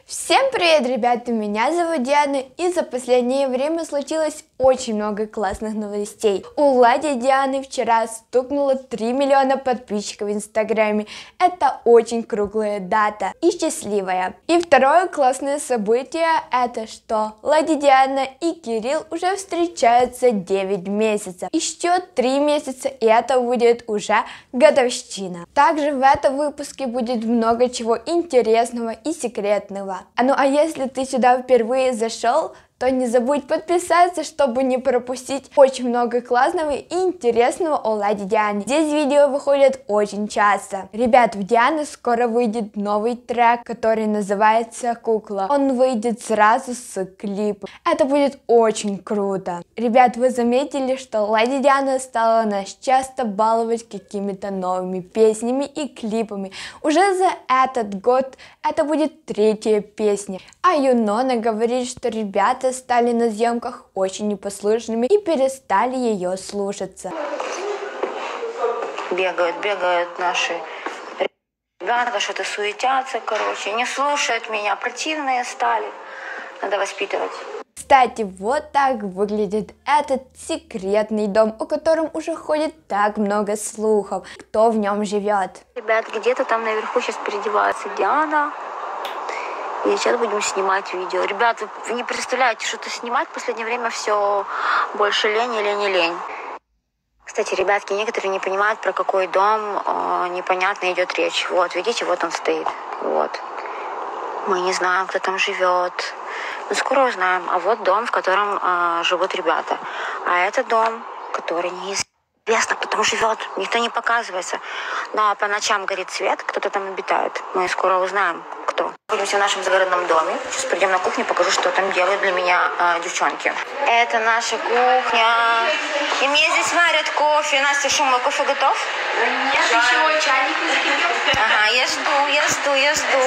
Всем привет, ребята, меня зовут Диана, и за последнее время случилось очень много классных новостей. У Лади Дианы вчера стукнуло 3 миллиона подписчиков в инстаграме. Это очень круглая дата и счастливая. И второе классное событие, это что Лади Диана и Кирилл уже встречаются 9 месяцев. Еще 3 месяца, и это будет уже годовщина. Также в этом выпуске будет много чего интересного и секретного. Ну а если ты сюда впервые зашел, то не забудь подписаться, чтобы не пропустить очень много классного и интересного о Ладе Диане. Здесь видео выходят очень часто. Ребят, в Дианы скоро выйдет новый трек, который называется «Кукла». Он выйдет сразу с клипом. Это будет очень круто. Ребят, вы заметили, что Лади Диана стала нас часто баловать какими-то новыми песнями и клипами. Уже за этот год это будет 3-я песня. А Юнона говорит, что ребята стали на съемках очень непослушными и перестали ее слушаться. Бегают наши ребята, что-то суетятся, короче, не слушают меня, противные стали. Надо воспитывать. Кстати, вот так выглядит этот секретный дом, о котором уже ходит так много слухов. Кто в нем живет? Ребят, где-то там наверху сейчас переодевается Диана. И сейчас будем снимать видео. Ребят, вы не представляете, что-то снимать в последнее время все больше лень. Кстати, ребятки, некоторые не понимают, про какой дом непонятно идет речь. Вот, видите, вот он стоит. Вот. Мы не знаем, кто там живет. Но скоро узнаем. А вот дом, в котором живут ребята. А это дом, который неизвестно, кто там живет. Никто не показывается. Но по ночам горит свет, кто-то там обитает. Мы скоро узнаем, кто. Находимся в нашем загородном доме. Сейчас придем на кухню, покажу, что там делают для меня девчонки. Это наша кухня. И мне здесь варят кофе. Настя, что, мой кофе готов? Нет, еще чайник не закипел. Ага, я жду.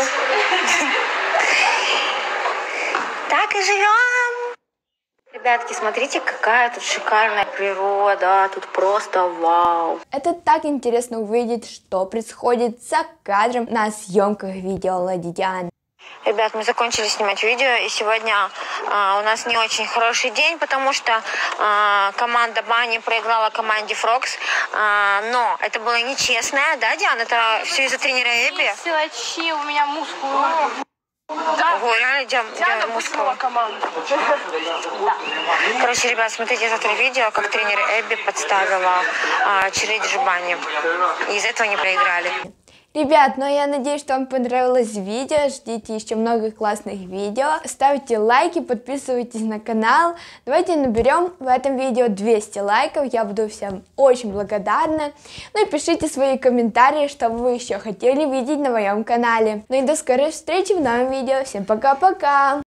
Так и живем. Ребятки, смотрите, какая тут шикарная природа. Тут просто вау. Это так интересно увидеть, что происходит за кадром на съемках видео Лади Дианы. Ребят, мы закончили снимать видео, и сегодня у нас не очень хороший день, потому что команда Бани проиграла команде Фрокс, но это было нечестно, да, Диана? Это все из-за тренера Эбби? Силачи, у меня мускулы. Да. Ого, реально, Диана мускулы. Команду. Короче, ребят, смотрите завтра видео, как тренер Эбби подставила черлидершу Бани. И из-за этого они проиграли. Ребят, ну я надеюсь, что вам понравилось видео, ждите еще много классных видео, ставьте лайки, подписывайтесь на канал, давайте наберем в этом видео 200 лайков, я буду всем очень благодарна, ну и пишите свои комментарии, что вы еще хотели видеть на моем канале. Ну и до скорой встречи в новом видео, всем пока-пока!